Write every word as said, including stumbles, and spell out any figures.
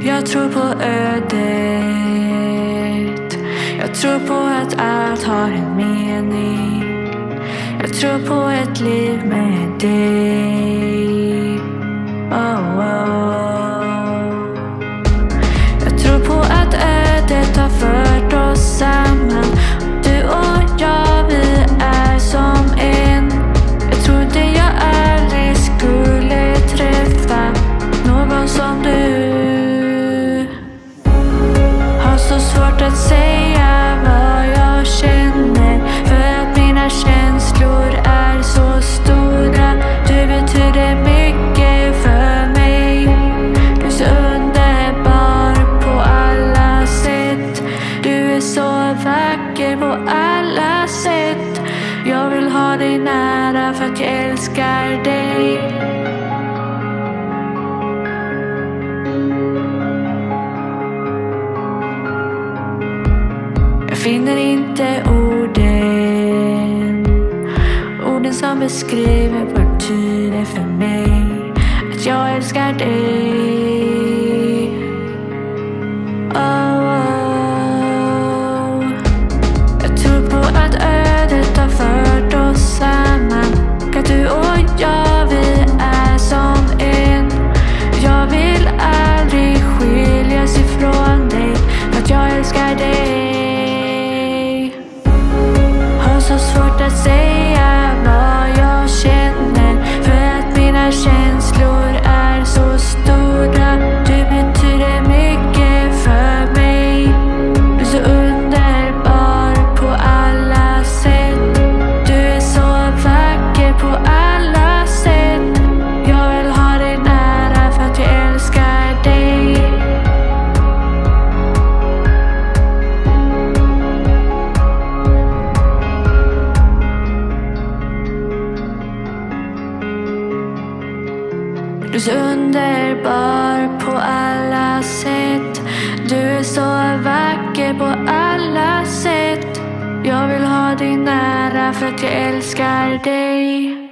Jag tror på ödet. Jag tror på att allt har en mening. Jag tror på ett liv med dig. Oh, oh. Jag tror på att ödet har fört oss samman. Du och jag, vi är som en. Jag trodde jag aldrig skulle träffa någon som du. Har så svårt att säga vad jag känner, för att mina känslor är så stora. Du betyder mycket för mig. Du är så underbar på alla sätt. Du är så vacker på alla sätt. Jag vill ha dig nära för att jag älskar dig. Jag finner inte orden, orden som beskriver vad det betyder för mig att jag älskar dig. Oh, oh. Jag tror på att ödet har fört oss samman. Att du och jag, vi är som en. Jag vill aldrig skiljas ifrån dig, för att jag älskar dig. Så svårt att säga vad jag känner, för att mina känslor är så stora. Du betyder mycket för mig. Du är så underbar på alla sätt. Du är så vacker på alla sätt. Jag vill ha dig nära för att jag älskar dig. Du är så underbar på alla sätt. Du är så vacker på alla sätt. Jag vill ha dig nära för att jag älskar dig.